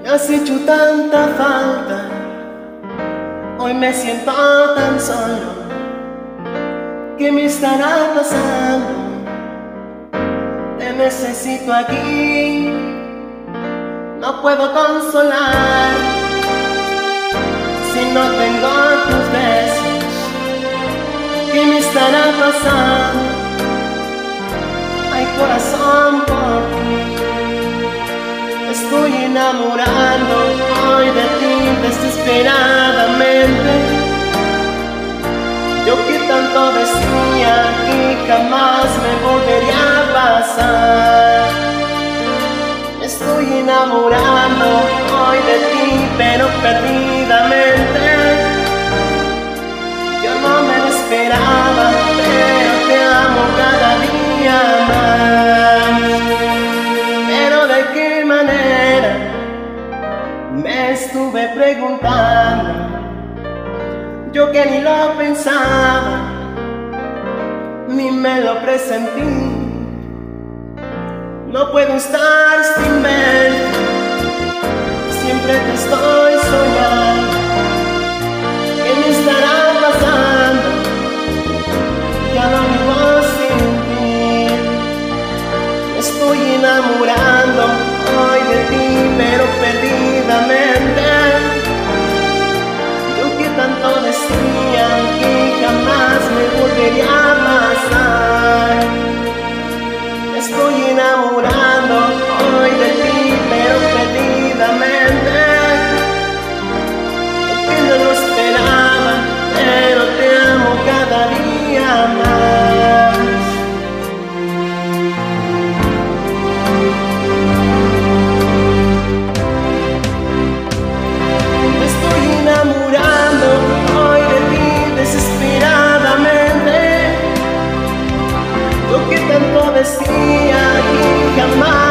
has hecho tanta falta, hoy me siento tan solo. ¿Qué me estará pasando? Te necesito aquí, no puedo consolar si no tengo tus besos. ¿Qué me estará pasando? Ay, corazón, por ti estoy enamorando hoy de ti desesperadamente. Yo que tanto decía que jamás me volvería a pasar. Estoy enamorando hoy de ti, pero perdidamente. Yo no me lo esperaba, pero te amo cada día más. Pero de qué manera, me estuve preguntando. Yo que ni lo pensaba, ni me lo presentí. No puedo estar sin verte, siempre te estoy soñando. ¿Qué me estará pasando? Ya no vivo sin ti. Me estoy enamorando hoy de ti, pero perdidamente. Yo que tanto decía que jamás me volvería a pasar. Me estoy enamorando hoy de ti, pero perdidamente. Yo que no lo esperaba, pero te amo cada día más. Me estoy enamorando hoy de ti desesperadamente. Yo que tanto decía que jamás